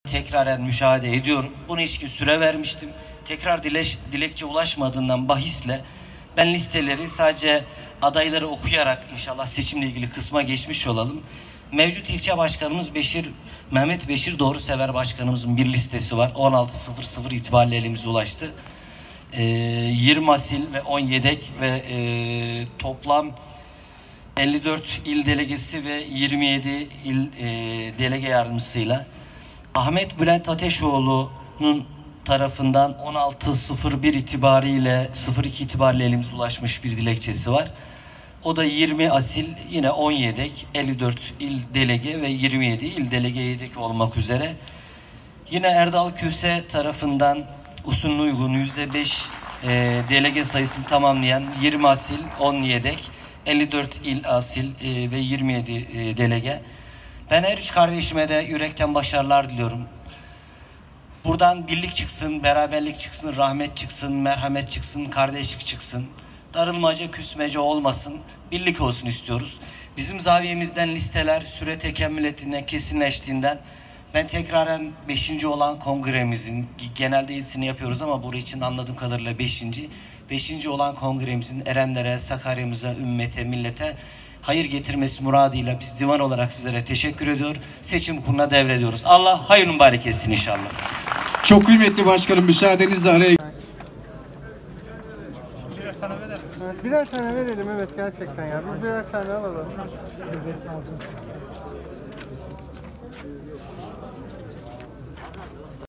Tekraren müşahede ediyorum. Buna ilişkin süre vermiştim. Tekrar dilekçe ulaşmadığından bahisle ben listeleri sadece adayları okuyarak inşallah seçimle ilgili kısma geçmiş olalım. Mevcut ilçe başkanımız Mehmet Beşir Doğrusever başkanımızın bir listesi var. 16.00 itibariyle elimize ulaştı. 20 asil ve 10 yedek ve toplam 54 il delegesi ve 27 il delege yardımcısıyla Ahmet Bülent Ateşoğlu'nun tarafından 16.01 itibariyle 02 itibariyle elimize ulaşmış bir dilekçesi var. O da 20 asil, yine 10 yedek, 54 il delege ve 27 il delege yedek olmak üzere. Yine Erdal Köse tarafından usulüne uygun %5 delege sayısını tamamlayan 20 asil, 10 yedek, 54 il asil ve 27 delege. Ben her üç kardeşime de yürekten başarılar diliyorum. Buradan birlik çıksın, beraberlik çıksın, rahmet çıksın, merhamet çıksın, kardeşlik çıksın. Darılmaca, küsmece olmasın, birlik olsun istiyoruz. Bizim zaviyemizden listeler süre tekemmül ettiğinden, kesinleştiğinden ben tekraren 5. olan kongremizin, genelde 7'sini yapıyoruz ama burası için anladığım kadarıyla 5. 5. olan kongremizin erenlere, Sakarya'mıza, ümmete, millete hayır getirmesi muradıyla biz divan olarak sizlere teşekkür ediyor. Seçim kuruluna devrediyoruz. Allah hayır mübarek etsin inşallah. Çok kıymetli başkanım, müsaadenizle araya... Birer tane verelim, evet, gerçekten ya. Biz birer tane alalım.